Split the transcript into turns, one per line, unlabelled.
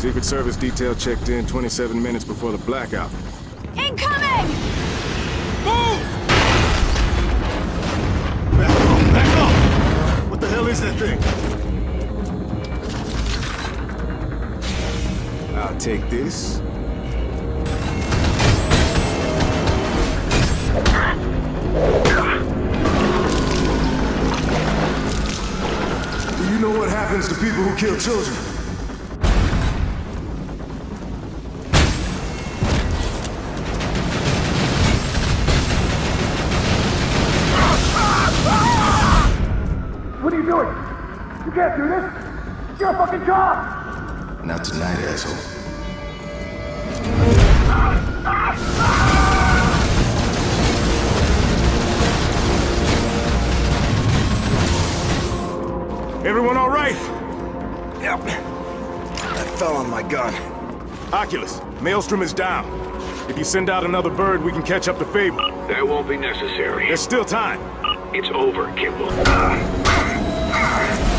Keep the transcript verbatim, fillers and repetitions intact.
Secret Service detail checked in twenty-seven minutes before the blackout.
Incoming!
Move! Back off, back off! What the hell is that thing?
I'll take this.
Do you know what happens to people who kill children?
What are you doing? You can't do this! It's your fucking job!
Not tonight, asshole.
Everyone all right?
Yep. I fell on my gun.
Oculus, Maelstrom is down. If you send out another bird, we can catch up to Fable.
That won't be necessary.
There's still time.
It's over, Kimball.